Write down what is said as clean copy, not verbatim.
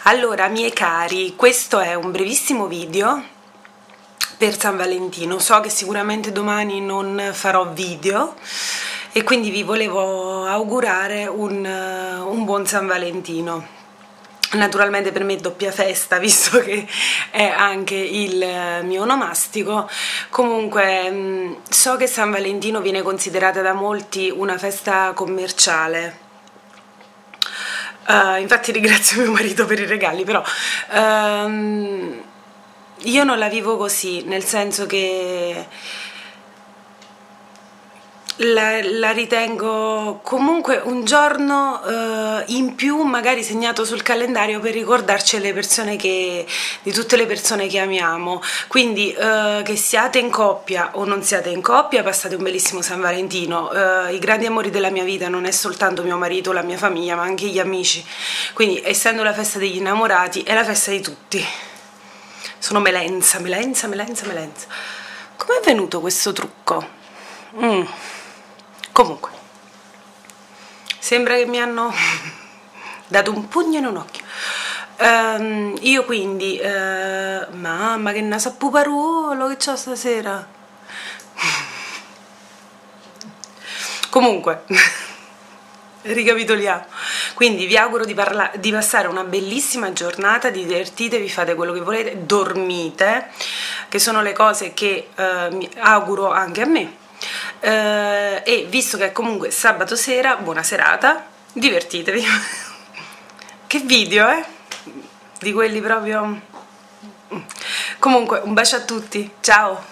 Allora, miei cari, questo è un brevissimo video per San Valentino. So che sicuramente domani non farò video e quindi vi volevo augurare un buon San Valentino. Naturalmente per me è doppia festa, visto che è anche il mio onomastico. Comunque so che San Valentino viene considerata da molti una festa commerciale. Infatti ringrazio mio marito per i regali, però io non la vivo così, nel senso che la ritengo comunque un giorno in più, magari segnato sul calendario, per ricordarci di tutte le persone che amiamo. Quindi che siate in coppia o non siate in coppia, passate un bellissimo San Valentino. I grandi amori della mia vita non è soltanto mio marito, la mia famiglia, ma anche gli amici. Quindi, essendo la festa degli innamorati, è la festa di tutti. Sono Melenza. Com'è venuto questo trucco? Comunque, sembra che mi hanno dato un pugno in un occhio. Io quindi, mamma che naso a puparuolo che c'ho stasera. Comunque, ricapitoliamo. Quindi vi auguro di passare una bellissima giornata, divertitevi, fate quello che volete, dormite, che sono le cose che mi auguro anche a me. E visto che è comunque sabato sera, buona serata, divertitevi. Che video, di quelli proprio. Comunque, un bacio a tutti, ciao.